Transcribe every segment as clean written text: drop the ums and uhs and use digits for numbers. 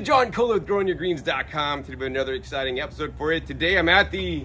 John Cole with growingyourgreens.com. Today we have another exciting episode for you. Today I'm at the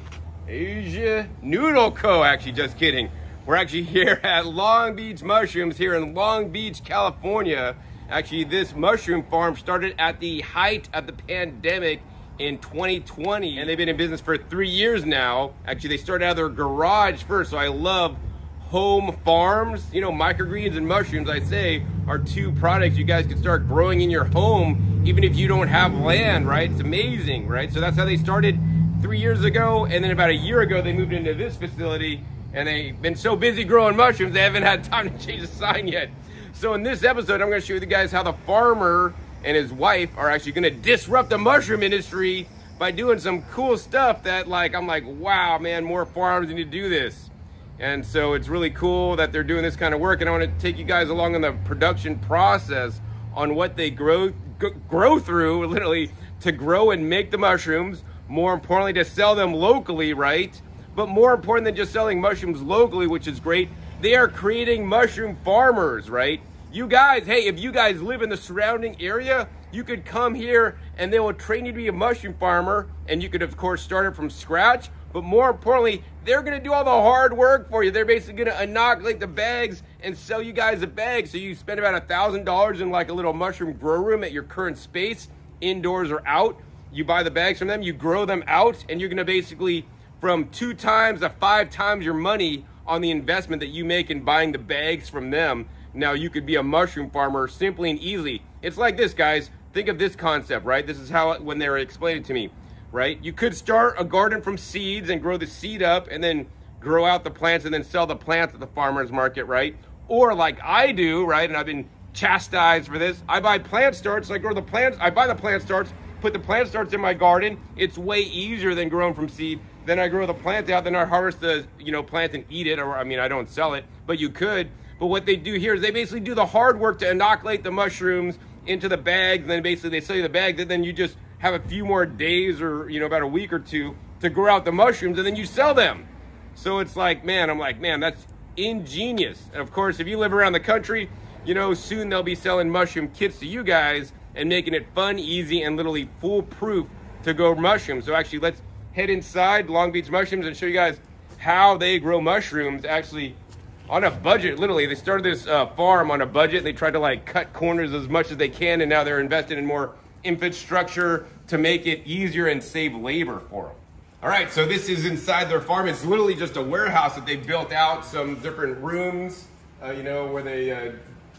Asia Noodle Co. Actually, just kidding. We're actually here at Long Beach Mushrooms here in Long Beach, California. Actually, this mushroom farm started at the height of the pandemic in 2020, and they've been in business for 3 years now. Actually, they started out of their garage first, so I love home farms. You know, microgreens and mushrooms, I say, are two products you guys can start growing in your home, even if you don't have land, right? It's amazing, right? So that's how they started 3 years ago, and then about a year ago, they moved into this facility, and they've been so busy growing mushrooms, they haven't had time to change the sign yet. So in this episode, I'm gonna show you guys how the farmer and his wife are actually gonna disrupt the mushroom industry by doing some cool stuff that, like, I'm like, wow, man, more farms need to do this. And so it's really cool that they're doing this kind of work, and I want to take you guys along on the production process on what they grow through, literally, to grow and make the mushrooms. More importantly, to sell them locally, right? But more important than just selling mushrooms locally, which is great, they are creating mushroom farmers, right? You guys, hey, if you guys live in the surrounding area, you could come here and they will train you to be a mushroom farmer, and you could, of course, start it from scratch. But more importantly, they're gonna do all the hard work for you. They're basically gonna inoculate the bags and sell you guys a bag. So you spend about $1,000 in like a little mushroom grow room at your current space, indoors or out. You buy the bags from them, you grow them out, and you're gonna basically, from 2 times to 5 times your money on the investment that you make in buying the bags from them. Now you could be a mushroom farmer simply and easily. It's like this, guys. Think of this concept, right? This is how, when they were explaining it to me, right? You could start a garden from seeds and grow the seed up and then grow out the plants and then sell the plants at the farmer's market, right? Or like I do, right? And I've been chastised for this. I buy plant starts, I grow the plants, I buy the plant starts, put the plant starts in my garden. It's way easier than growing from seed. Then I grow the plant out, then I harvest the, plant and eat it. Or, I mean, I don't sell it, but you could. But what they do here is they basically do the hard work to inoculate the mushrooms into the bags, and then basically they sell you the bags, and then you just have a few more days or, about a week or two to grow out the mushrooms, and then you sell them. So it's like, man, I'm like, man, that's ingenious. And of course, if you live around the country, soon they'll be selling mushroom kits to you guys and making it fun, easy, and literally foolproof to grow mushrooms. So actually, let's head inside Long Beach Mushrooms and show you guys how they grow mushrooms actually on a budget. Literally, they started this farm on a budget. They tried to like cut corners as much as they can, and now they're investing in more infrastructure to make it easier and save labor for them. All right, so this is inside their farm. It's literally just a warehouse that they built out, some different rooms, where they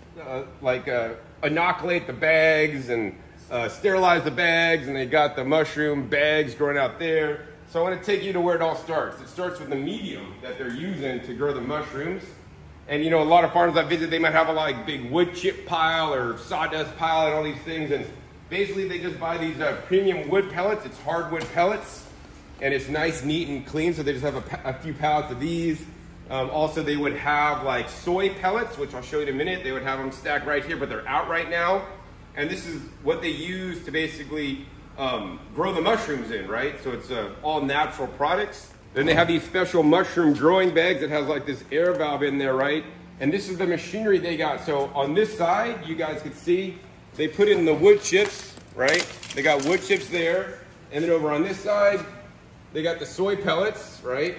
inoculate the bags and sterilize the bags, and they got the mushroom bags growing out there. So I want to take you to where it all starts. It starts with the medium that they're using to grow the mushrooms. And a lot of farms I visit, they might have a like big wood chip pile or sawdust pile and all these things. And basically they just buy these premium wood pellets. It's hardwood pellets, and it's nice, neat, and clean. So they just have a few pallets of these. Also, they would have like soy pellets, which I'll show you in a minute. They would have them stacked right here, but they're out right now. And this is what they use to basically grow the mushrooms in, right? So it's all natural products. Then they have these special mushroom growing bags that has like this air valve in there, right? And this is the machinery they got. So on this side, you guys can see, they put in the wood chips, right? They got wood chips there. And then over on this side, they got the soy pellets, right?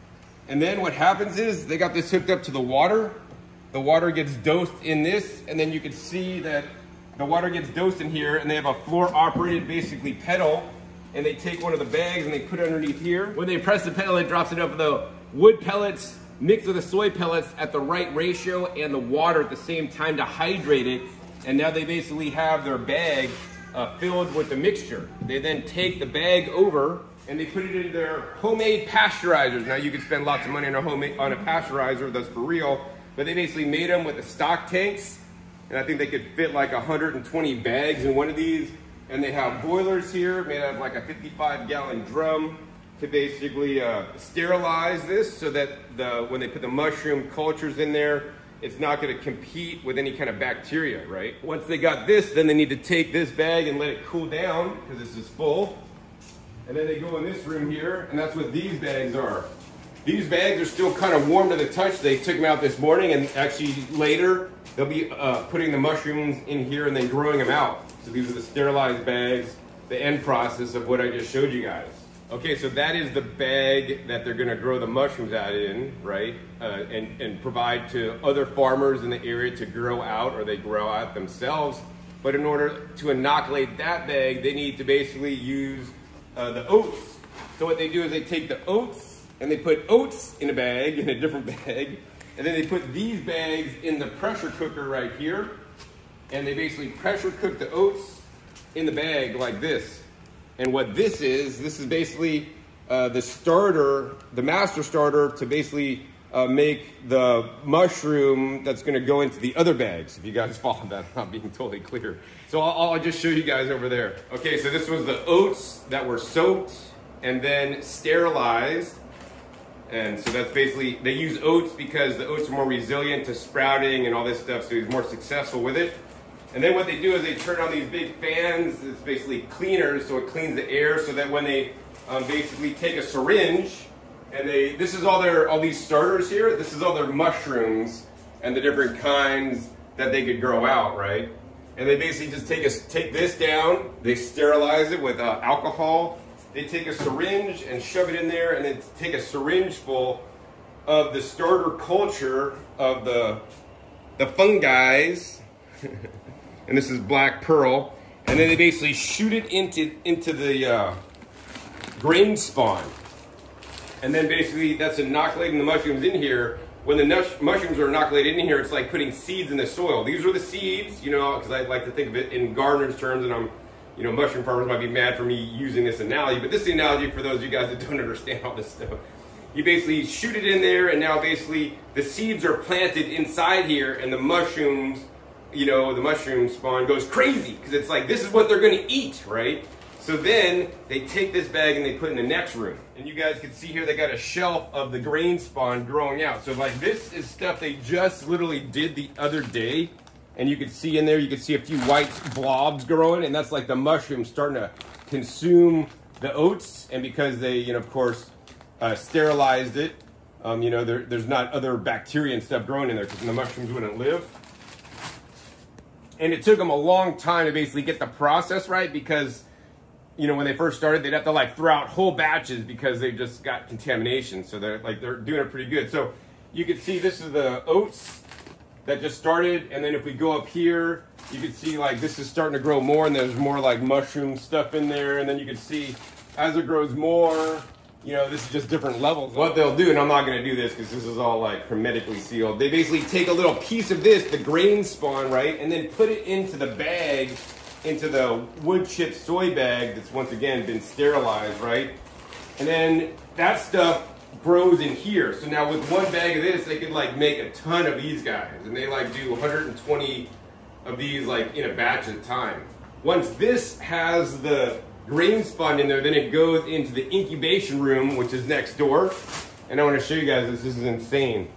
And then what happens is they got this hooked up to the water. The water gets dosed in this, and then you can see that the water gets dosed in here, and they have a floor operated basically pedal, and they take one of the bags and they put it underneath here. When they press the pedal, it drops it up with the wood pellets mixed with the soy pellets at the right ratio and the water at the same time to hydrate it. And now they basically have their bag filled with the mixture. They then take the bag over and they put it in their homemade pasteurizers. Now you can spend lots of money on a pasteurizer, that's for real, but they basically made them with the stock tanks. And I think they could fit like 120 bags in one of these. And they have boilers here made out of like a 55-gallon drum to basically sterilize this so that when they put the mushroom cultures in there, it's not gonna compete with any kind of bacteria, right? Once they got this, then they need to take this bag and let it cool down because this is full. And then they go in this room here, and that's what these bags are. These bags are still kind of warm to the touch. They took them out this morning, and actually later, they'll be putting the mushrooms in here and then growing them out. So So these are the sterilized bags, the end process of what I just showed you guys. Okay, so that is the bag that they're gonna grow the mushrooms out in, right? And provide to other farmers in the area to grow out, or they grow out themselves. But in order to inoculate that bag, they need to basically use the oats. So what they do is they take the oats and they put oats in a bag, in a different bag, and then they put these bags in the pressure cooker right here, and they basically pressure cook the oats in the bag like this. And what this is basically the starter, the master starter to basically make the mushroom that's gonna go into the other bags. If you guys follow that, I'm not being totally clear. So I'll just show you guys over there. Okay, so this was the oats that were soaked and then sterilized. And so that's basically, they use oats because the oats are more resilient to sprouting and all this stuff, so he's more successful with it. And then what they do is they turn on these big fans. It's basically cleaners, so it cleans the air, so that when they basically take a syringe and this is all these starters here, this is all their mushrooms and the different kinds that they could grow out, right? And they basically just take this down, they sterilize it with alcohol, they take a syringe and shove it in there, and then take a syringe full of the starter culture of the fungi. And this is black pearl, and then they basically shoot it into the grain spawn. And then basically that's inoculating the mushrooms in here. When the mushrooms are inoculated in here, it's like putting seeds in the soil. These are the seeds, you know, because I like to think of it in gardener's terms, and you know, mushroom farmers might be mad for me using this analogy, but this is the analogy for those of you guys that don't understand all this stuff. You basically shoot it in there, and now basically the seeds are planted inside here, and the mushrooms, you know, the mushroom spawn goes crazy because it's like, this is what they're going to eat, right? So then they take this bag and they put it in the next room. And you guys can see here, they got a shelf of the grain spawn growing out. So like, this is stuff they just literally did the other day. And you can see in there, you can see a few white blobs growing, and that's like the mushrooms starting to consume the oats. And because they, you know, of course, sterilized it, you know, there's not other bacteria and stuff growing in there because the mushrooms wouldn't live. And it took them a long time to basically get the process right, because, you know, when they first started, they'd have to like throw out whole batches because they just got contamination. So they're doing it pretty good. So you can see this is the oats that just started. And then if we go up here, you can see like this is starting to grow more, and there's more like mushroom stuff in there. And then you can see as it grows more, you know, this is just different levels. What they'll do, and I'm not going to do this because this is all like hermetically sealed. They basically take a little piece of this, the grain spawn, right, and then put it into the bag, into the wood chip soy bag that's once again been sterilized, right? And then that stuff grows in here. So now with one bag of this, they could like make a ton of these guys, and they like do 120 of these like in a batch at a time. Once this has the grain spawn in there, then it goes into the incubation room, which is next door. And I want to show you guys this. This is insane.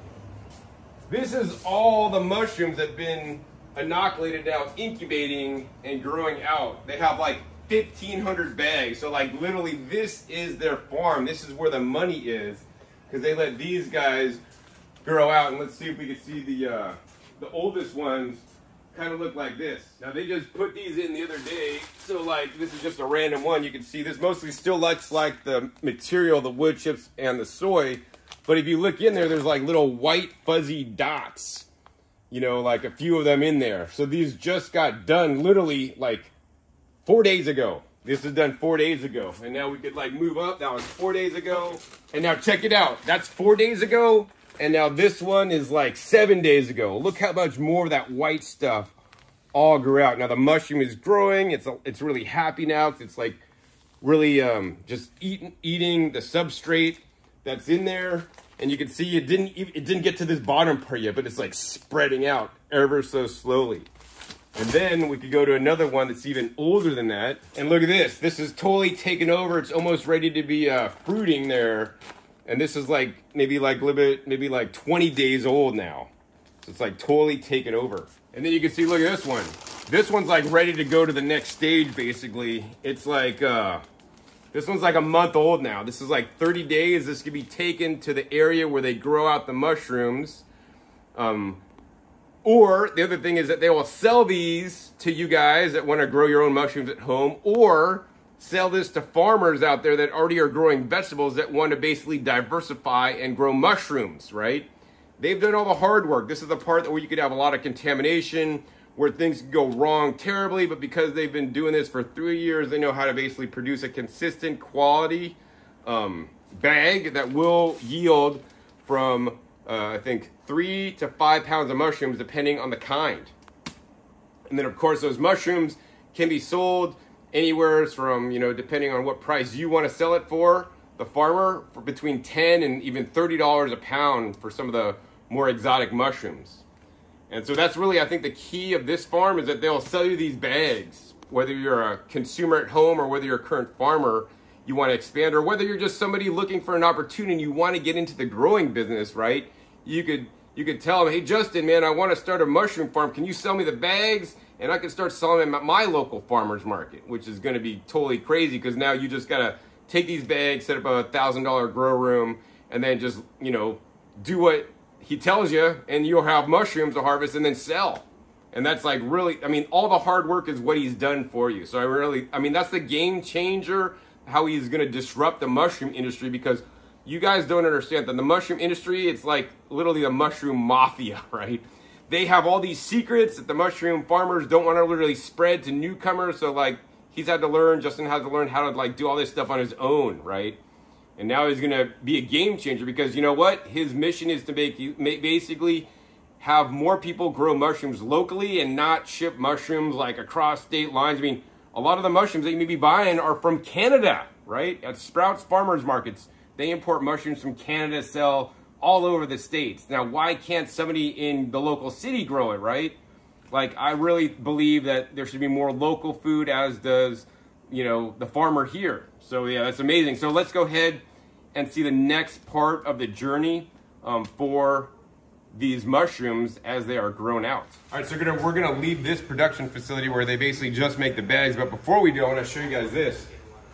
This is all the mushrooms that have been inoculated now, incubating and growing out. They have like 1,500 bags. So like literally this is their farm. This is where the money is, because they let these guys grow out. And let's see if we can see the oldest ones kind of look like this. Now they just put these in the other day, so like this is just a random one. You can see this mostly still looks like the material, the wood chips and the soy, but if you look in there, there's like little white fuzzy dots, you know, like a few of them in there. So these just got done literally like 4 days ago. This is done 4 days ago, and now we could like move up. That was 4 days ago, and now check it out. That's 4 days ago. And now this one is like 7 days ago. Look how much more of that white stuff all grew out. Now the mushroom is growing. It's really happy now. It's like really just eating the substrate that's in there. And you can see it didn't get to this bottom part yet, but it's like spreading out ever so slowly. And then we could go to another one that's even older than that. And look at this. This is totally taken over. It's almost ready to be fruiting there. And this is like maybe like a little bit, maybe like 20 days old now. So it's like totally taken over. And then you can see, look at this one. This one's like ready to go to the next stage, basically. It's like, this one's like a month old now. This is like 30 days. This could be taken to the area where they grow out the mushrooms. Or the other thing is that they will sell these to you guys that want to grow your own mushrooms at home, or sell this to farmers out there that already are growing vegetables that want to basically diversify and grow mushrooms, right? They've done all the hard work. This is the part where you could have a lot of contamination, where things could go wrong terribly, but because they've been doing this for 3 years, they know how to basically produce a consistent quality bag that will yield from, I think, 3 to 5 pounds of mushrooms, depending on the kind. And then, of course, those mushrooms can be sold anywhere from, depending on what price you want to sell it for, the farmer, for between $10 and even $30 a pound for some of the more exotic mushrooms. And so that's really, I think, the key of this farm is that they'll sell you these bags, whether you're a consumer at home or whether you're a current farmer, you want to expand, or whether you're just somebody looking for an opportunity and you want to get into the growing business, right? You could tell them, hey, Justin, man, I want to start a mushroom farm. Can you sell me the bags? And I can start selling them at my local farmer's market, which is going to be totally crazy because now you just got to take these bags, set up a $1,000 grow room, and then just, do what he tells you, and you'll have mushrooms to harvest and then sell. And that's like really, all the hard work is what he's done for you. So that's the game changer, how he's going to disrupt the mushroom industry, because you guys don't understand that the mushroom industry, it's like literally the mushroom mafia, right? They have all these secrets that the mushroom farmers don't want to literally spread to newcomers. So like Justin had to learn how to like do all this stuff on his own, right? And now he's going to be a game changer because you know what? His mission is to basically have more people grow mushrooms locally and not ship mushrooms like across state lines. A lot of the mushrooms that you may be buying are from Canada, right? At Sprouts farmers markets, they import mushrooms from Canada, sell all over the States. Now, why can't somebody in the local city grow it, right? Like, I really believe that there should be more local food, as does, the farmer here. So yeah, that's amazing. So let's go ahead and see the next part of the journey for these mushrooms as they are grown out. All right, so we're gonna leave this production facility where they basically just make the bags. But before we do, I want to show you guys this.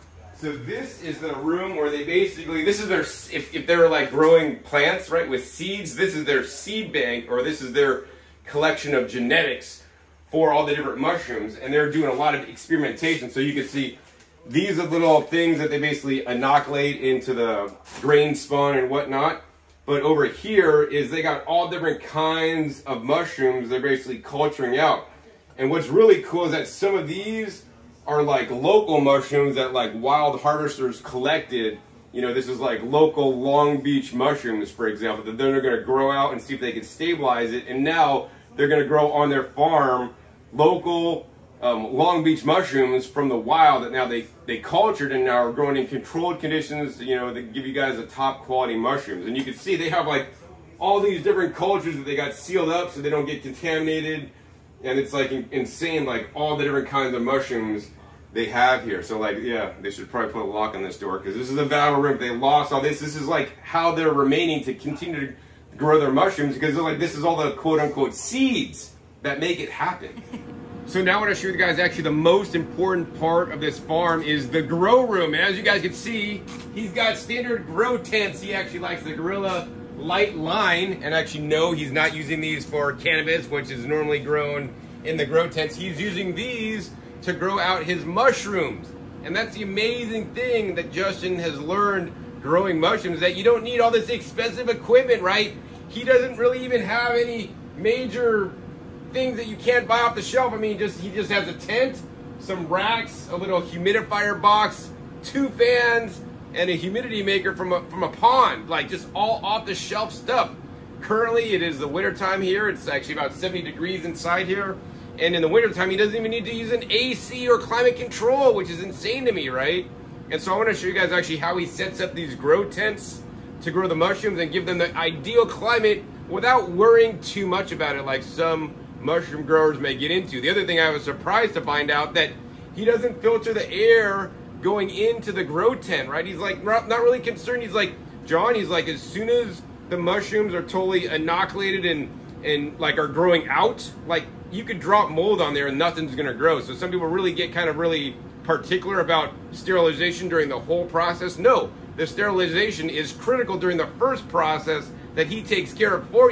So this is the room where they basically, this is their, if they're like growing plants, right, with seeds, this is their seed bank, or this is their collection of genetics for all the different mushrooms. And they're doing a lot of experimentation. So you can see these are little things that they basically inoculate into the grain spawn and whatnot. But over here is they got all different kinds of mushrooms they're basically culturing out. And what's really cool is that some of these are like local mushrooms that like wild harvesters collected. This is like local Long Beach mushrooms, for example, that then they're going to grow out and see if they can stabilize it. And now they're going to grow on their farm local Long Beach mushrooms from the wild that now they cultured and now are growing in controlled conditions, that give you guys the top quality mushrooms. And you can see they have like all these different cultures that they got sealed up so they don't get contaminated. And it's like insane, like all the different kinds of mushrooms they have here. So like, yeah, they should probably put a lock on this door because this is a battle room. They lost all this. This is like how they're remaining to continue to grow their mushrooms, because they're like, this is all the quote unquote seeds that make it happen. So now I want to show you guys actually the most important part of this farm is the grow room. And as you guys can see, he's got standard grow tents. He actually likes the Gorilla Light line, and actually no, he's not using these for cannabis, which is normally grown in the grow tents. He's using these to grow out his mushrooms. And that's the amazing thing that Justin has learned growing mushrooms, that you don't need all this expensive equipment, right? He doesn't really even have any major things that you can't buy off the shelf. He just has a tent, some racks, a little humidifier box, 2 fans, and a humidity maker from a pond, like just all off the shelf stuff. Currently, it is the winter time here. It's actually about 70 degrees inside here. And in the wintertime, he doesn't even need to use an AC or climate control, which is insane to me, right? And so I want to show you guys actually how he sets up these grow tents to grow the mushrooms and give them the ideal climate without worrying too much about it, like some mushroom growers may get into. The other thing I was surprised to find out that he doesn't filter the air going into the grow tent, right? He's like not really concerned. He's like, John, he's like, as soon as the mushrooms are totally inoculated and like are growing out, like you could drop mold on there and nothing's gonna grow. So some people really get kind of really particular about sterilization during the whole process. No, the sterilization is critical during the first process that he takes care of for you.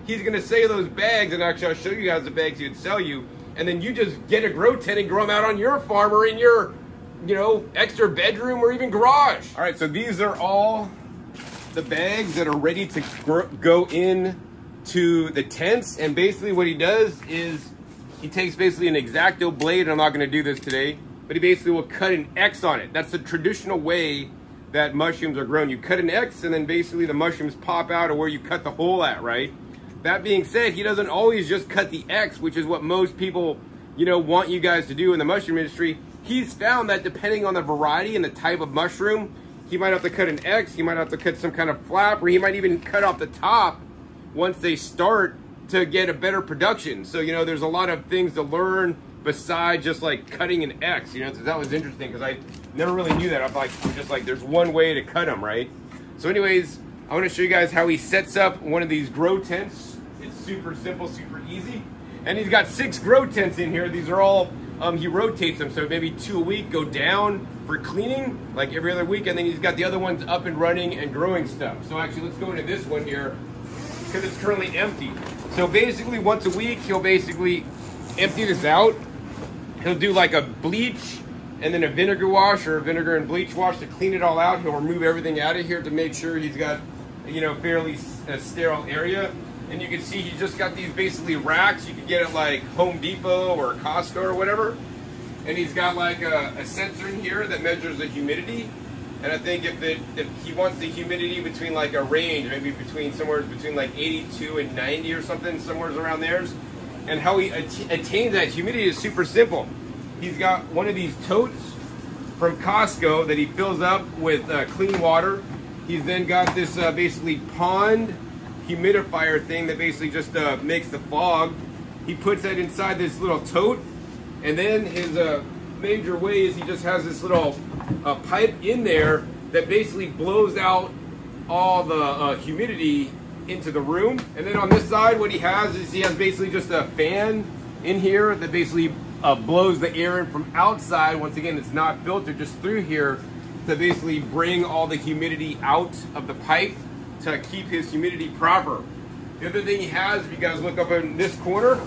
he's gonna sell those bags, and actually I'll show you guys the bags he would sell you, and then you just get a grow tent and grow them out on your farm or in your, you know, extra bedroom or even garage. All right, so these are all the bags that are ready to go in to the tents, and basically what he does is he takes basically an X-Acto blade, and I'm not gonna do this today, but he basically will cut an X on it. That's the traditional way that mushrooms are grown. You cut an X, and then basically the mushrooms pop out of where you cut the hole at, right? That being said, he doesn't always just cut the X, which is what most people, you know, want you guys to do in the mushroom industry. He's found that depending on the variety and the type of mushroom, he might have to cut an X, he might have to cut some kind of flap, or he might even cut off the top once they start to get a better production. So, you know, there's a lot of things to learn besides just like cutting an X, you know. So that was interesting because I never really knew that. I'm just like, there's one way to cut them, right? So anyways, I want to show you guys how he sets up one of these grow tents. It's super simple, super easy. And he's got 6 grow tents in here. These are all, he rotates them. So maybe 2 a week go down for cleaning, like every other week. And then he's got the other ones up and running and growing stuff. So actually, let's go into this one here because it's currently empty. So basically once a week, he'll basically empty this out. He'll do like a bleach and then a vinegar wash or a vinegar and bleach wash to clean it all out. He'll remove everything out of here to make sure he's got, you know, fairly sterile area. And you can see he's just got these basically racks. You can get it like Home Depot or Costco or whatever. And he's got like a sensor in here that measures the humidity. And I think if he wants the humidity between like a range, maybe somewhere between like 82 and 90 or something, somewhere around there. And how he attains that humidity is super simple. He's got one of these totes from Costco that he fills up with clean water. He's then got this basically pond humidifier thing that basically just makes the fog. He puts that inside this little tote, and then his major way is he just has this little pipe in there that basically blows out all the humidity into the room. And then on this side, what he has is he has basically just a fan in here that basically blows the air in from outside. Once again, it's not filtered, just through here to basically bring all the humidity out of the pipe to keep his humidity proper. The other thing he has, if you guys look up in this corner,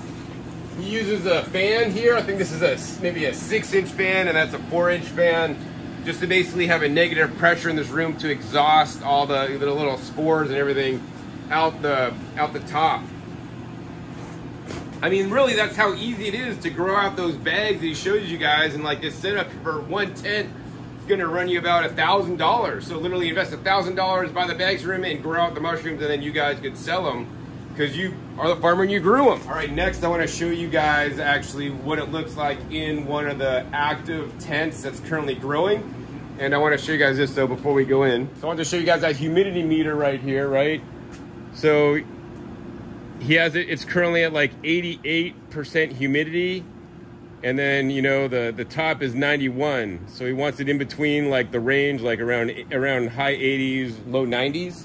he uses a fan here. I think this is maybe a 6-inch fan, and that's a 4-inch fan, just to basically have a negative pressure in this room to exhaust all the little spores and everything out the top. I mean, really, that's how easy it is to grow out those bags that he shows you guys. And like this setup for one tent is going to run you about $1,000. So literally invest $1,000, buy the bags from him, and grow out the mushrooms, and then you guys could sell them because you are the farmer and you grew them. All right, next I want to show you guys actually what it looks like in one of the active tents that's currently growing. And I want to show you guys this though before we go in. So I want to show you guys that humidity meter right here, right? So he has it, it's currently at like 88% humidity. And then, you know, the top is 91. So he wants it in between like the range, like around high 80s, low 90s.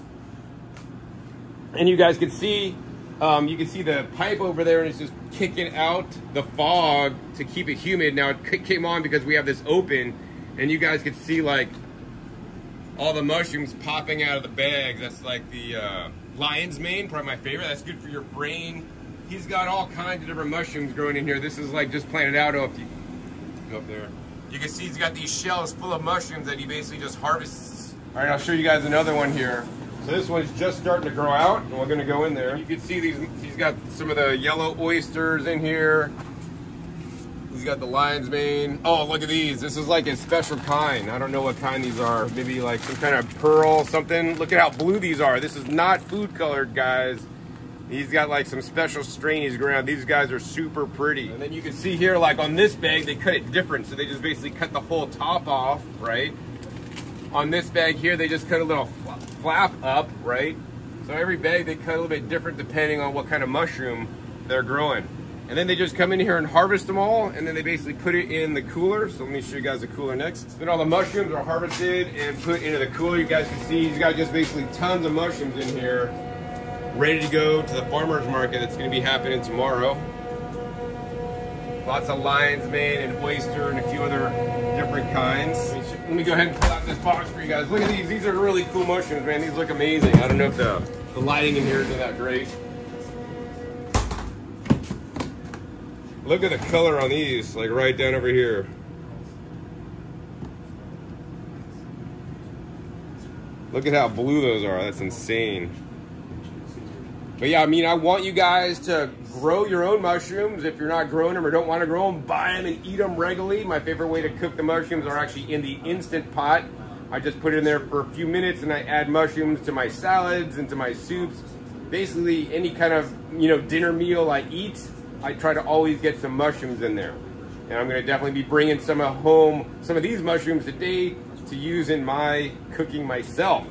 And you guys can see, the pipe over there, and it's just kicking out the fog to keep it humid. Now it came on because we have this open, and you guys can see like all the mushrooms popping out of the bags. That's like the lion's mane, probably my favorite. That's good for your brain. He's got all kinds of different mushrooms growing in here. This is like just planted out. If you go up there, you can see he's got these shells full of mushrooms that he basically just harvests. All right, I'll show you guys another one here. So this one's just starting to grow out, and we're gonna go in there. You can see he's got some of the yellow oysters in here. He's got the lion's mane. Oh, look at these. This is like a special kind. I don't know what kind these are. Maybe like some kind of pearl, something. Look at how blue these are. This is not food colored, guys. He's got like some special strain he's growing out. These guys are super pretty. And then you can see here, like on this bag, they cut it different. So they just basically cut the whole top off, right? On this bag here, they just cut a little flap up, right? So every bag they cut a little bit different depending on what kind of mushroom they're growing. And then they just come in here and harvest them all, and then they basically put it in the cooler. So let me show you guys the cooler next. Then all the mushrooms are harvested and put into the cooler. You guys can see he's got just basically tons of mushrooms in here, ready to go to the farmer's market that's gonna be happening tomorrow. Lots of lion's mane and oyster and a few other different kinds. Let me go ahead and pull out this box for you guys. Look at these. These are really cool mushrooms, man. These look amazing. I don't know if the lighting in here isn't that great. Look at the color on these, like right down over here. Look at how blue those are. That's insane. But yeah, I mean, I want you guys to grow your own mushrooms. If you're not growing them or don't want to grow them, buy them and eat them regularly. My favorite way to cook the mushrooms are actually in the Instant Pot. I just put it in there for a few minutes and I add mushrooms to my salads and to my soups. Basically, any kind of, you know, dinner meal I eat, I try to always get some mushrooms in there. And I'm going to definitely be bringing some of these mushrooms today to use in my cooking myself.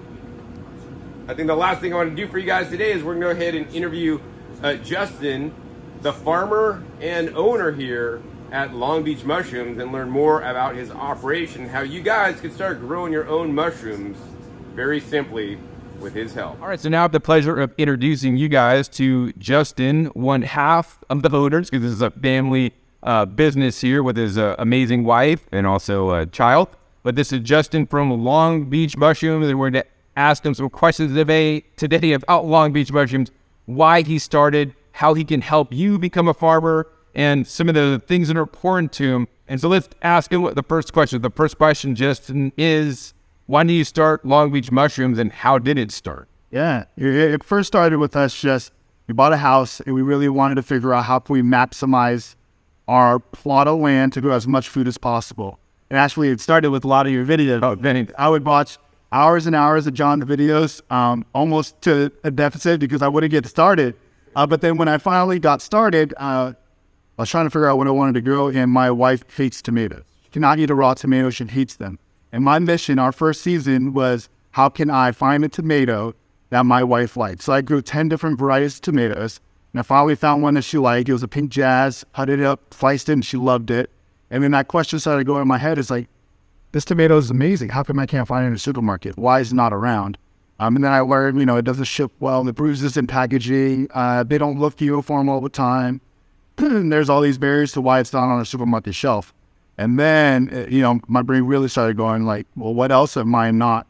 I think the last thing I want to do for you guys today is we're going to go ahead and interview Justin, the farmer and owner here at Long Beach Mushrooms, and learn more about his operation, how you guys can start growing your own mushrooms very simply with his help. All right, so now I have the pleasure of introducing you guys to Justin, one half of the owners, because this is a family business here with his amazing wife and also a child. But this is Justin from Long Beach Mushrooms, and we're going to ask him some questions today about Long Beach Mushrooms, why he started, how he can help you become a farmer, and some of the things that are important to him. And so let's ask him what the first question. The first question, Justin, is why did you start Long Beach Mushrooms and how did it start? Yeah, it first started with us we bought a house and we really wanted to figure out how can we maximize our plot of land to grow as much food as possible. And actually it started with a lot of your videos. I would watch hours and hours of John's videos, almost to a deficit because I wouldn't get started. But then when I finally got started, I was trying to figure out what I wanted to grow, and my wife hates tomatoes. She cannot eat a raw tomato, she hates them. And my mission, our first season, was how can I find a tomato that my wife liked? So I grew 10 different varieties of tomatoes, and I finally found one that she liked. It was a pink jazz, cut it up, sliced it, and she loved it. And then that question started going in my head, is like, this tomato is amazing. How come I can't find it in a supermarket? Why is it not around? And then I learned, you know, it doesn't ship well. The bruises in packaging, they don't look uniform all the time. There's all these barriers to why it's not on a supermarket shelf. And then, you know, my brain really started going like, well, what else is not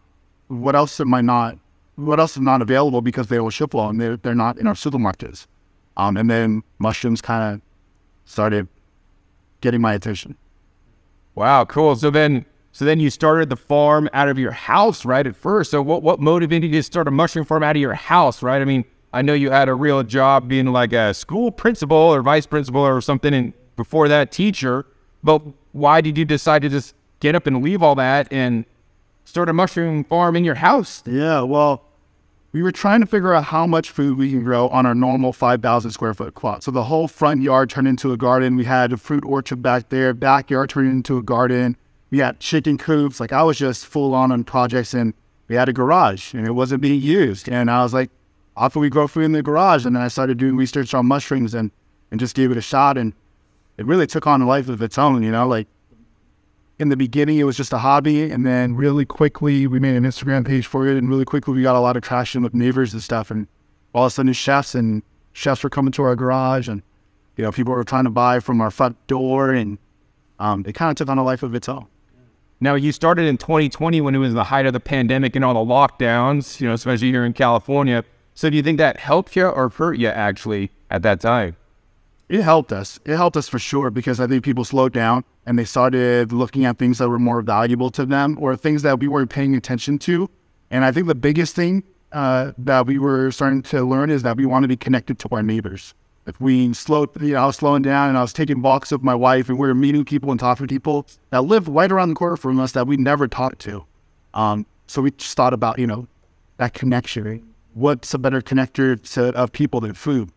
available because they will ship well and they're not in our supermarkets. And then mushrooms kind of started getting my attention. Wow, cool. So then you started the farm out of your house, right, at first. So what motivated you to start a mushroom farm out of your house, right? I mean, I know you had a real job being like a school principal or vice principal or something, and before that, teacher. But why did you decide to just get up and leave all that and start a mushroom farm in your house? Yeah, well, we were trying to figure out how much food we can grow on our normal 5,000 square foot plot. So the whole front yard turned into a garden. We had a fruit orchard back there. Backyard turned into a garden. We had chicken coops. Like I was just full on projects, and we had a garage and it wasn't being used. And I was like, how can we grow food in the garage? And then I started doing research on mushrooms and just gave it a shot. And it really took on a life of its own, you know, like in the beginning, it was just a hobby. And then really quickly, we made an Instagram page for it. And really quickly, we got a lot of traction with neighbors and stuff. And all of a sudden, chefs were coming to our garage. And, you know, people were trying to buy from our front door. And it kind of took on a life of its own. Now, you started in 2020 when it was the height of the pandemic and all the lockdowns, you know, especially here in California. So do you think that helped you or hurt you actually at that time? It helped us. It helped us for sure, because I think people slowed down and they started looking at things that were more valuable to them or things that we weren't paying attention to. And I think the biggest thing that we were starting to learn is that we want to be connected to our neighbors. If we slowed, you know, I was slowing down and I was taking walks with my wife and we were meeting people and talking to people that live right around the corner from us that we never talked to. So we just thought about, you know, that connection. What's a better connector of people than food?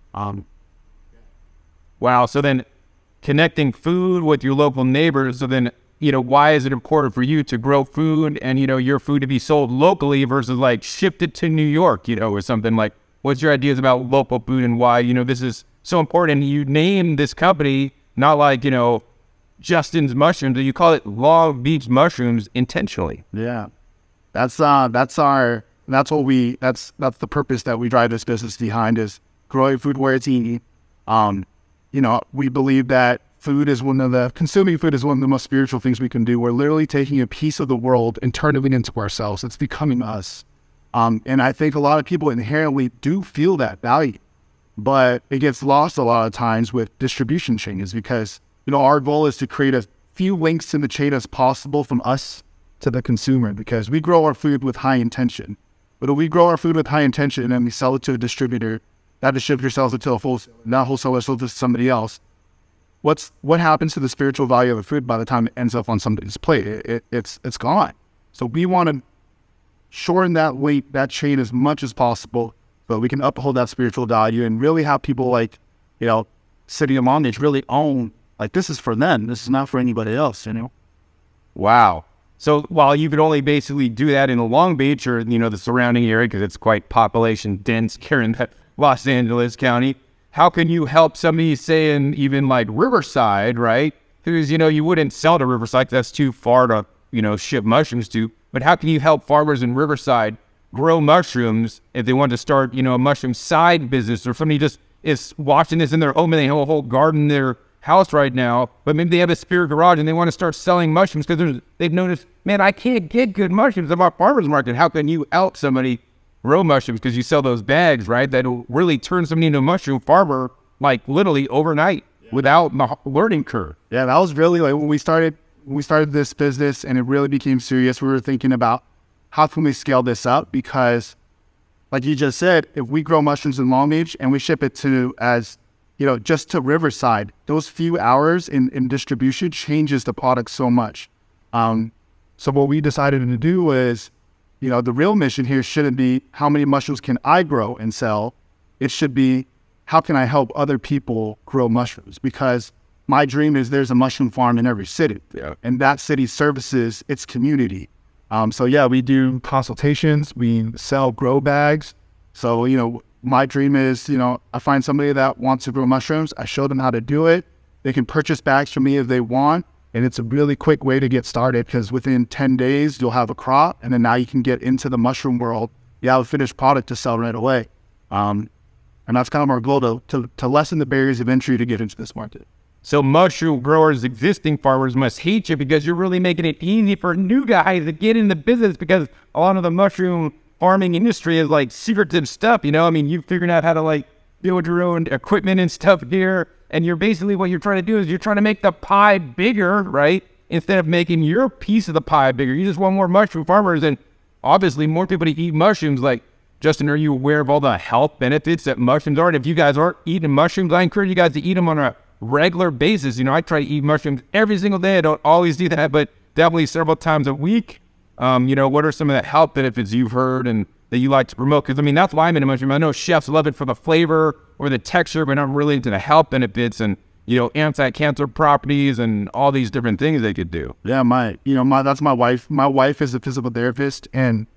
Wow. So then connecting food with your local neighbors. So then, you know, why is it important for you to grow food and, you know, your food to be sold locally versus like shipped it to New York, you know, or something? Like, what's your ideas about local food and why, you know, this is so important? You name this company, not like, you know, Justin's Mushrooms, you call it Long Beach Mushrooms intentionally. Yeah. That's the purpose that we drive this business behind, is growing food where it's eaten. You know, we believe that consuming food is one of the most spiritual things we can do. We're literally taking a piece of the world and turning it into ourselves. It's becoming us. And I think a lot of people inherently do feel that value. but it gets lost a lot of times with distribution chains because, our goal is to create as few links in the chain as possible from us to the consumer because we grow our food with high intention. But if we grow our food with high intention and then we sell it to a distributor, that distributor sells it to a wholesaler, that wholesaler sells it to somebody else. What happens to the spiritual value of the food by the time it ends up on somebody's plate? It's gone. So we want to shorten that link, that chain as much as possible, but we can uphold that spiritual value and really have people like, City of Long Beach really own, like, this is for them. This is not for anybody else, Wow. So while you could only basically do that in Long Beach or, the surrounding area, because it's quite population dense here in Los Angeles County, how can you help somebody, say, in even like Riverside, right? Who's, you wouldn't sell to Riverside, that's too far to, ship mushrooms to. But how can you help farmers in Riverside grow mushrooms if they want to start, a mushroom side business, or somebody just is watching this in their home and they have a whole garden in their house right now, but maybe they have a spirit garage and they want to start selling mushrooms because they've noticed, man, I can't get good mushrooms at my farmer's market. How can you help somebody grow mushrooms? Because you sell those bags, right? That'll really turn somebody into a mushroom farmer, like literally overnight without the learning curve. Yeah, that was really like when we started this business and it really became serious. We were thinking about how can we scale this up? Because like you just said, if we grow mushrooms in Long Beach and we ship it to just to Riverside, those few hours in distribution changes the product so much. So what we decided to do was, the real mission here shouldn't be how many mushrooms can I grow and sell. It should be how can I help other people grow mushrooms? Because my dream is there's a mushroom farm in every city, and that city services its community. So yeah, we do consultations, we sell grow bags. So, my dream is, I find somebody that wants to grow mushrooms. I show them how to do it. They can purchase bags from me if they want. And it's a really quick way to get started because within 10 days, you'll have a crop. And then now you can get into the mushroom world. You have a finished product to sell right away. And that's kind of our goal to lessen the barriers of entry to get into this market. So mushroom growers, existing farmers must hate you because you're really making it easy for new guys to get in the business because a lot of the mushroom farming industry is like secretive stuff, you're figuring out how to like build your own equipment and stuff here. And you're basically, what you're trying to do is you're trying to make the pie bigger, right? Instead of making your piece of the pie bigger. You just want more mushroom farmers and obviously more people to eat mushrooms. Like, Justin, are you aware of all the health benefits that mushrooms are? And if you guys aren't eating mushrooms, I encourage you guys to eat them on a regular basis. I try to eat mushrooms every single day. I don't always do that, but definitely several times a week. What are some of the health benefits you've heard and that you like to promote? Because, that's why I'm into mushroom. I know chefs love it for the flavor or the texture, but I'm really into the health benefits and, anti-cancer properties and all these different things they could do. Yeah, that's my wife. My wife is a physical therapist, and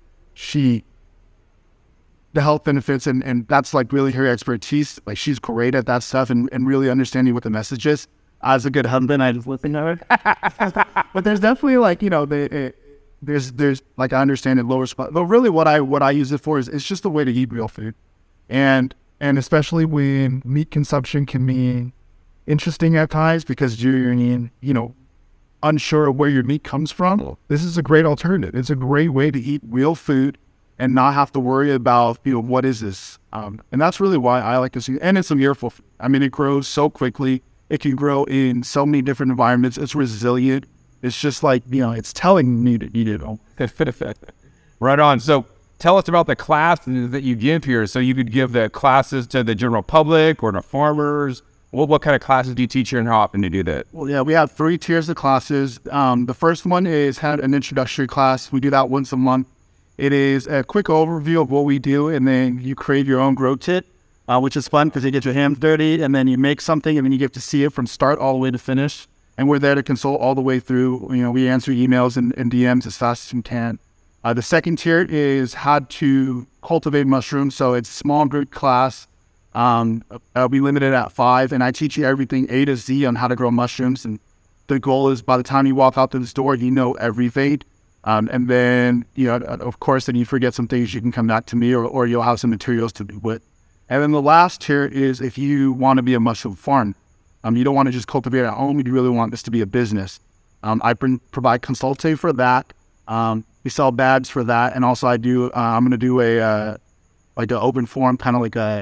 the health benefits, and that's like really her expertise. Like, she's great at that stuff and really understanding what the message is. As a good husband, I just listen to her. But there's definitely like, there's like, I understand it lowers, but really what I use it for is it's just a way to eat real food. And especially when meat consumption can be interesting at times because you're unsure of where your meat comes from. This is a great alternative. It's a great way to eat real food and not have to worry about, what is this? And that's really why I like to see, and it's a miracle. It grows so quickly. It can grow in so many different environments. It's resilient. It's just like, it's telling me to eat it all. Right on. So tell us about the classes that you give here. So you could give the classes to the general public or to farmers. What kind of classes do you teach here and how often do you do that? Well, yeah, we have 3 tiers of classes. The first one is an introductory class. We do that once a month. It is a quick overview of what we do, and then you create your own grow kit, which is fun because you get your hands dirty, and then you make something, and then you get to see it from start all the way to finish. And we're there to consult all the way through. We answer emails and DMs as fast as we can. The second tier is how to cultivate mushrooms. So it's a small group class. We limit it at 5, and I teach you everything A to Z on how to grow mushrooms. And the goal is by the time you walk out to this door, you know everything. And then, of course, then you forget some things, you can come back to me or you'll have some materials to do with. And then the last tier is if you want to be a mushroom farm. You don't want to just cultivate at home. You really want this to be a business. I provide consulting for that. We sell bags for that. And also I'm going to do an open forum, kind of like a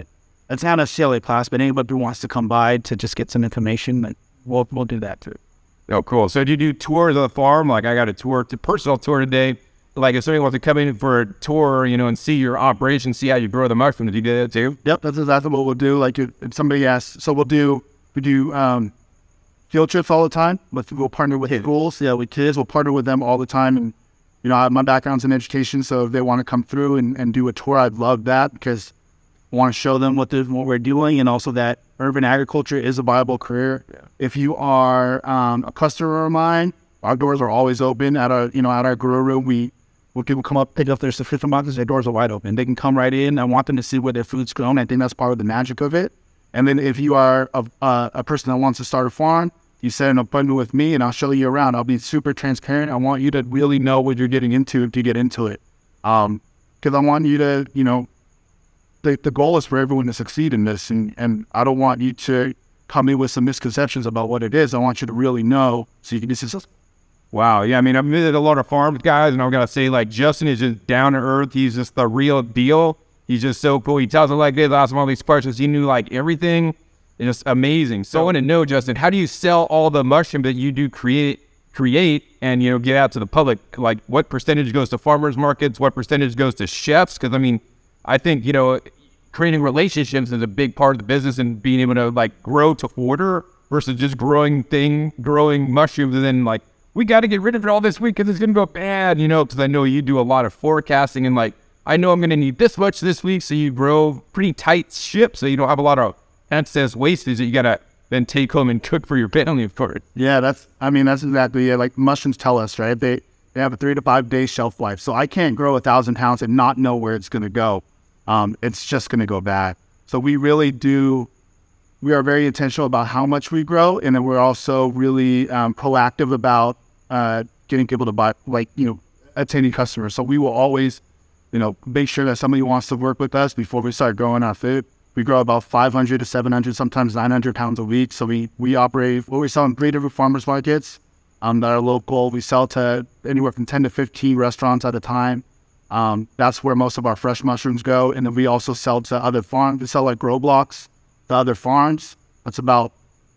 It's not a CLA class, but anybody who wants to come by to just get some information, like, we'll do that too. Oh, cool. So do you do tours of the farm? Like I got a personal tour today. Like if somebody wants to come in for a tour, you know, and see your operation, see how you grow the mushrooms, do you do that too? Yep, that's exactly what we'll do. Like if somebody asks, so we do field trips all the time. We'll partner with schools, with kids. We'll partner with them all the time. And, you know, my background's in education, so if they want to come through and do a tour, I'd love that because I want to show them what we're doing, and also that urban agriculture is a viable career. Yeah. If you are a customer of mine, our doors are always open at our grow room. When people come up, pick up their subscription boxes, their doors are wide open. They can come right in. I want them to see where their food's grown. I think that's part of the magic of it. And then if you are a person that wants to start a farm, you set an appointment with me and I'll show you around. I'll be super transparent. I want you to really know what you're getting into if you get into it. Because I want you to, you know, the goal is for everyone to succeed in this. And I don't want you to come in with some misconceptions about what it is. I want you to really know so you can be successful. Wow. Yeah. I mean, I've visited a lot of farms, guys, and I'm going to say, like, Justin is just down to earth. He's just the real deal. He's just so cool. He tells it like this, asks him all these questions. He knew like everything. It's just amazing. So I want to know, Justin, how do you sell all the mushrooms that you do create and, you know, get out to the public? Like what percentage goes to farmers markets? What percentage goes to chefs? Because I mean, I think, you know, creating relationships is a big part of the business, and being able to like grow to order versus just growing mushrooms and then like, we got to get rid of it all this week because it's going to go bad, you know, because I know you do a lot of forecasting and like, I know I'm going to need this much this week. So you grow pretty tight ships so you don't have a lot of excess wastage that you got to then take home and cook for your family, of course. Yeah, that's exactly it. Like mushrooms tell us, right? They have a 3 to 5 day shelf life. So I can't grow 1,000 pounds and not know where it's going to go. It's just going to go bad. So we are very intentional about how much we grow. And then we're also really proactive about getting people to buy, like, you know, attending customers. So we will always, you know, make sure that somebody wants to work with us before we start growing our food. We grow about 500 to 700, sometimes 900 pounds a week. So we operate, we sell in 3 different farmers markets that are local. We sell to anywhere from 10 to 15 restaurants at a time. That's where most of our fresh mushrooms go. And then we also sell to other farms. We sell like grow blocks to other farms. That's about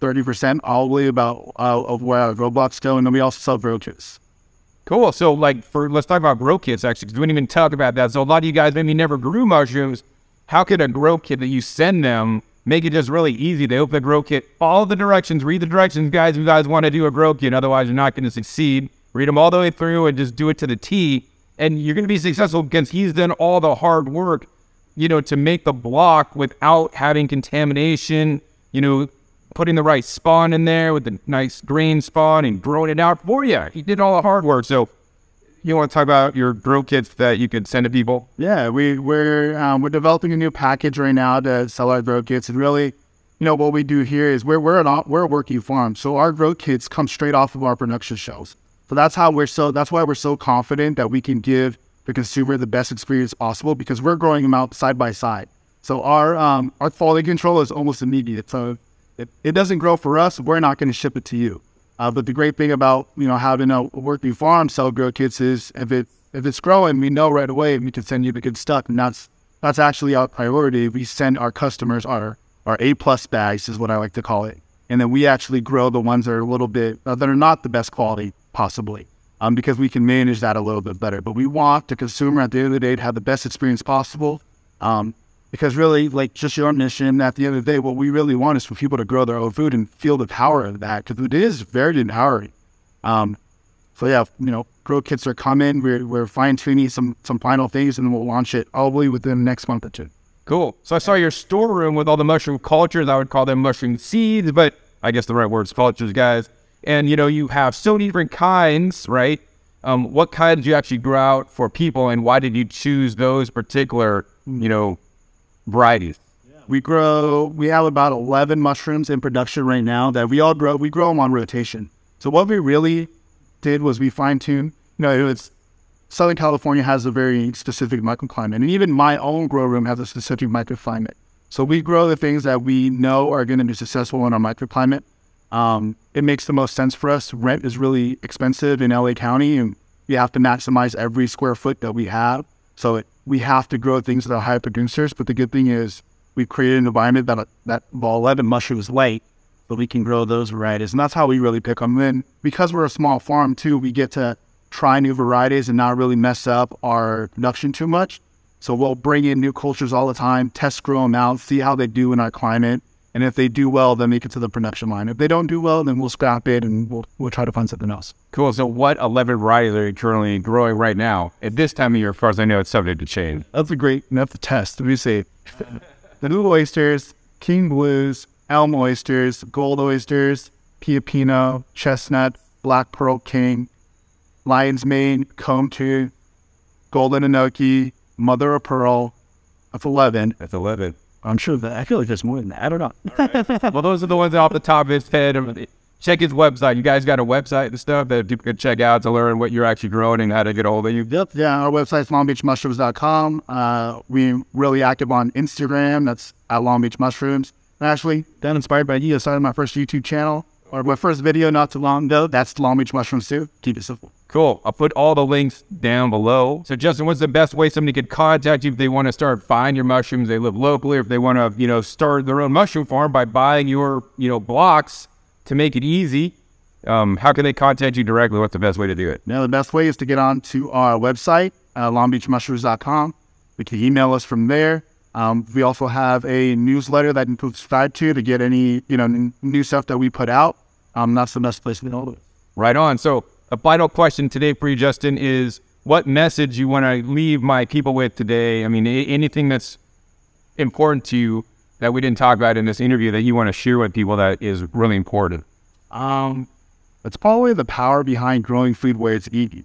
30% probably about of where our grow blocks go. And then we also sell grow kits. Cool. So like let's talk about grow kits actually, because we didn't even talk about that. So a lot of you guys maybe never grew mushrooms. How could a grow kit that you send them make it just really easy? They open the grow kit, follow the directions, read the directions, guys. You guys want to do a grow kit, otherwise you're not going to succeed. Read them all the way through and just do it to the T, and you're going to be successful because he's done all the hard work, you know, to make the block without having contamination, you know, putting the right spawn in there with the nice grain spawn and growing it out for you. He did all the hard work. So you want to talk about your grow kits that you could send to people? Yeah, we're developing a new package right now to sell our grow kits. And really, you know, what we do here is we're a working farm. So our grow kits come straight off of our production shelves. So that's why we're so confident that we can give the consumer the best experience possible, because we're growing them out side by side. So our quality control is almost immediate. So it doesn't grow for us, we're not going to ship it to you. But the great thing about, you know, having a working farm sell grow kits is if it's growing, we know right away we can send you the good stuff. And that's actually our priority. We send our customers our A+ bags is what I like to call it. And then we actually grow the ones that are a little bit, that are not the best quality possibly, because we can manage that a little bit better. But we want the consumer at the end of the day to have the best experience possible. Because really, like, just your mission, at the end of the day, what we really want is for people to grow their own food and feel the power of that, because it is very empowering. So yeah, you know, grow kits are coming. We're fine-tuning some final things, and then we'll launch it probably within the next month or two. Cool. So I saw your storeroom with all the mushroom cultures. I would call them mushroom seeds, but I guess the right word is cultures, guys. And, you know, you have so many different kinds, right? What kinds do you actually grow out for people, and why did you choose those particular, you know, varieties? We have about 11 mushrooms in production right now that we grow them on rotation. So what we really did was we fine-tuned, you know, Southern California has a very specific microclimate, and even my own grow room has a specific microclimate. So we grow the things that we know are going to be successful in our microclimate. It makes the most sense for us. Rent is really expensive in LA County, and we have to maximize every square foot that we have. So we have to grow things that are high producers. But the good thing is we've created an environment that will let the mushrooms late, but we can grow those varieties. And that's how we really pick them. And because we're a small farm too, we get to try new varieties and not really mess up our production too much. So we'll bring in new cultures all the time, test grow them out, see how they do in our climate. And if they do well, then make it to the production line. If they don't do well, then we'll scrap it and we'll try to find something else. Cool. So what 11 varieties are you currently growing right now? At this time of year, as far as I know, it's subject to change. That's a test. Let me see. The blue oysters, king blues, elm oysters, gold oysters, Pia chestnut, black pearl king, lion's mane, comb tooth, golden enoki, mother of pearl. That's 11. That's 11. I'm sure that I feel like there's more than that. I don't know. Right. Well, those are the ones off the top of his head. Check his website. You guys got a website and stuff that people can check out to learn what you're actually growing and how to get a hold of you? Yep. Yeah, our website's longbeachmushrooms.com. We're really active on Instagram. That's at Long Beach Mushrooms. And actually, then inspired by you, I started my first YouTube channel, or my first video not too long ago. That's Long Beach Mushrooms too. Keep it simple. Cool. I'll put all the links down below. So Justin, what's the best way somebody could contact you if they want to start buying your mushrooms, they live locally, or if they want to, start their own mushroom farm by buying your, blocks to make it easy? How can they contact you directly? What's the best way to do it? Now, the best way is to get on to our website, longbeachmushrooms.com. We can email us from there. We also have a newsletter that you can subscribe to get any, new stuff that we put out. That's the best place to know it. Right on. So a final question today for you, Justin, is what message you want to leave my people with today? I mean, anything that's important to you that we didn't talk about in this interview that you want to share with people that is really important? It's probably the power behind growing food where it's eaten.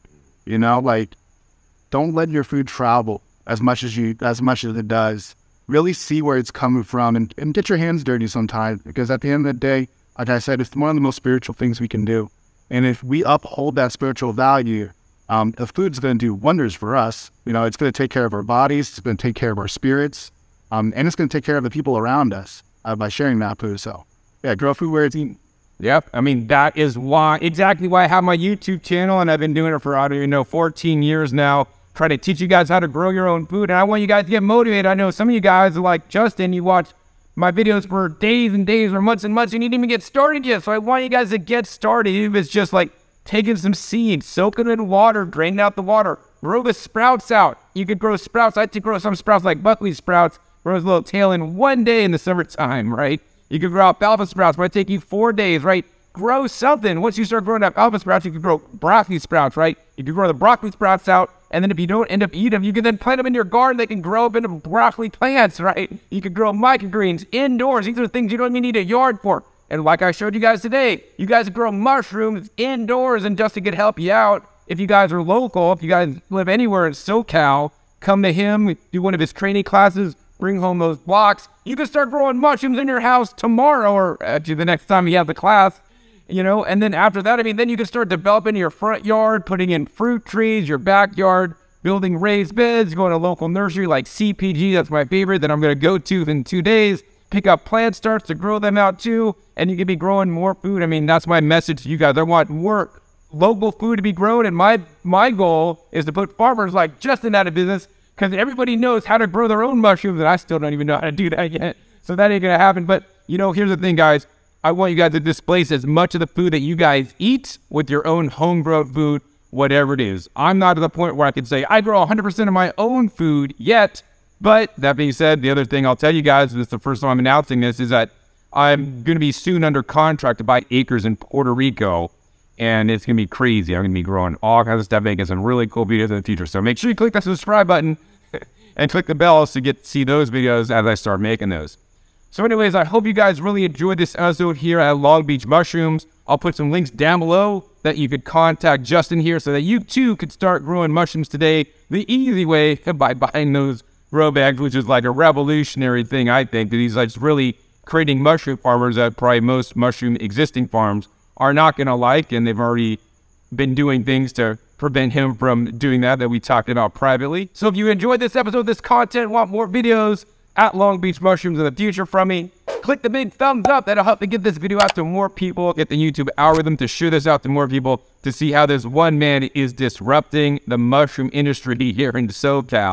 Don't let your food travel as much as it does. Really see where it's coming from and get your hands dirty sometimes, because at the end of the day, like I said, it's one of the most spiritual things we can do. And if we uphold that spiritual value, the food's going to do wonders for us. It's going to take care of our bodies. It's going to take care of our spirits. And it's going to take care of the people around us by sharing that food. So, yeah, grow food where it's eaten. Yep. I mean, that is exactly why I have my YouTube channel, and I've been doing it for, 14 years now, trying to teach you guys how to grow your own food. And I want you guys to get motivated. I know some of you guys are like Justin, you watch my videos for days and days or months and months. You didn't even get started yet. So I want you guys to get started. Even if it's just like taking some seeds, soaking it in water, draining out the water, grow the sprouts out. You could grow sprouts. I like to grow some sprouts like buckwheat sprouts, grows a little tail in one day in the summertime, right? You could grow alfalfa sprouts. Might take you 4 days, right? Grow something. Once you start growing alfalfa sprouts, you can grow broccoli sprouts, right? You can grow the broccoli sprouts out, and then if you don't end up eating them, you can then plant them in your garden. They can grow up into broccoli plants, right? You can grow microgreens indoors. These are things you don't even need a yard for. And like I showed you guys today, you guys can grow mushrooms indoors, and Justin could help you out. If you guys are local, if you guys live anywhere in SoCal, come to him, do one of his training classes, bring home those blocks. You can start growing mushrooms in your house tomorrow, or actually the next time you have the class. And then after that, then you can start developing your front yard, putting in fruit trees, your backyard, building raised beds, going to a local nursery like CPG, that's my favorite, that I'm going to go to in 2 days, pick up plant starts to grow them out too, and you can be growing more food. That's my message to you guys. I want local food to be grown, and my goal is to put farmers like Justin out of business, because everybody knows how to grow their own mushrooms, and I still don't even know how to do that yet. So that ain't going to happen. But, here's the thing, guys. I want you guys to displace as much of the food that you guys eat with your own homegrown food, whatever it is. I'm not at the point where I can say I grow 100% of my own food yet. But that being said, the other thing I'll tell you guys, and this is the first time I'm announcing this, is that I'm going to be soon under contract to buy acres in Puerto Rico. And it's going to be crazy. I'm going to be growing all kinds of stuff, making some really cool videos in the future. So make sure you click that subscribe button and click the bell to see those videos as I start making those. So anyways, I hope you guys really enjoyed this episode here at Long Beach Mushrooms. I'll put some links down below that you could contact Justin here so that you too could start growing mushrooms today the easy way by buying those grow bags, which is like a revolutionary thing, I think. That he's like really creating mushroom farmers that probably most mushroom existing farms are not going to like, and they've already been doing things to prevent him from doing that we talked about privately. So if you enjoyed this episode, this content, want more videos at Long Beach Mushrooms in the future from me, click the big thumbs up. That'll help to get this video out to more people, get the YouTube algorithm to share this out to more people, to see how this one man is disrupting the mushroom industry here in SoCal.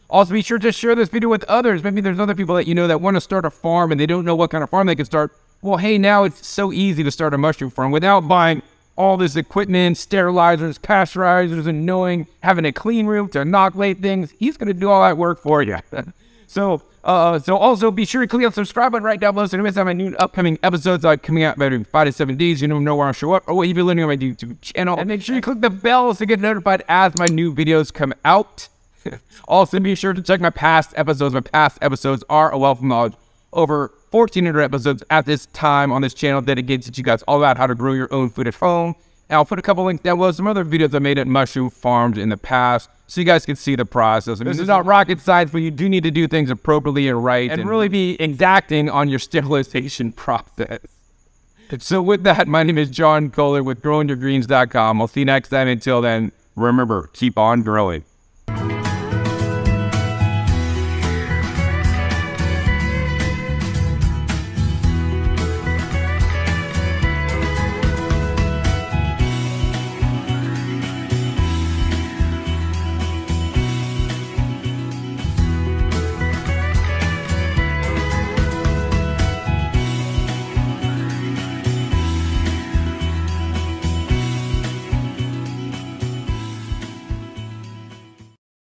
Also, be sure to share this video with others. Maybe there's other people that you know that want to start a farm and they don't know what kind of farm they can start. Well, hey, now it's so easy to start a mushroom farm without buying all this equipment, sterilizers, pasteurizers, and having a clean room to inoculate things. He's going to do all that work for you. So also be sure to click on the subscribe button right down below so you don't miss out on my new upcoming episodes coming out every 5 to 7 days. You don't know where I'll show up or what you'll be learning on my YouTube channel. And make sure you click the bell to get notified as my new videos come out. Also, be sure to check my past episodes. My past episodes are a wealth of knowledge. Over 1,400 episodes at this time on this channel dedicated to you guys all about how to grow your own food at home. And I'll put a couple links down below, some other videos I made at mushroom farms in the past, so you guys can see the process. I mean, this is not rocket science, but you do need to do things appropriately and right, and really be exacting on your sterilization process. So with that, my name is John Kohler with growingyourgreens.com. I'll see you next time. Until then, remember, keep on growing.